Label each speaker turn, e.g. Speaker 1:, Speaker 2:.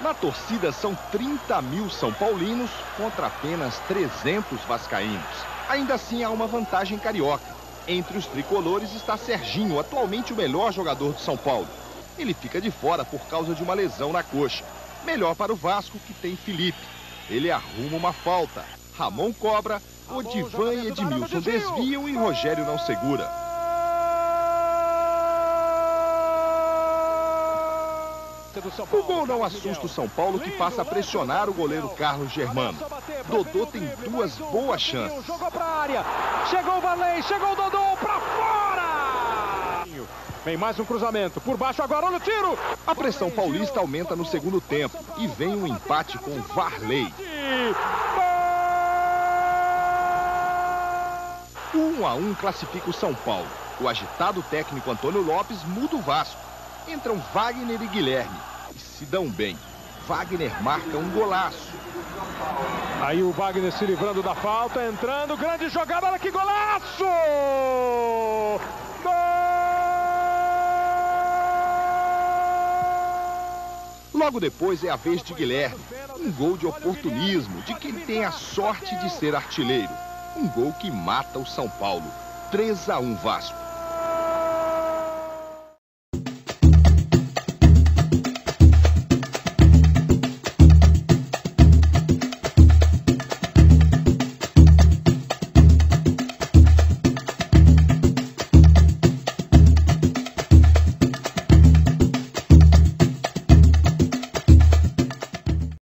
Speaker 1: Na torcida são 30 mil São Paulinos contra apenas 300 vascaínos. Ainda assim há uma vantagem carioca. Entre os tricolores está Serginho, atualmente o melhor jogador do São Paulo. Ele fica de fora por causa de uma lesão na coxa. Melhor para o Vasco, que tem Felipe. Ele arruma uma falta. Ramon cobra, Odivan e Edmilson desviam e Rogério não segura. O gol não assusta o São Paulo, que passa a pressionar o goleiro Carlos Germano. Dodô tem duas boas chances.
Speaker 2: Jogou para a área, chegou o Varley, chegou o Dodô, para fora! Vem mais um cruzamento, por baixo agora, olha o tiro!
Speaker 1: A pressão paulista aumenta no segundo tempo e vem um empate com o Varley. 1-1 classifica o São Paulo. O agitado técnico Antônio Lopes muda o Vasco. Entram Wagner e Guilherme e se dão bem. Wagner marca um golaço.
Speaker 2: Aí o Wagner se livrando da falta, entrando, grande jogada, olha que golaço! Gol!
Speaker 1: Logo depois é a vez de Guilherme. Um gol de oportunismo, de quem tem a sorte de ser artilheiro. Um gol que mata o São Paulo. 3-1 Vasco.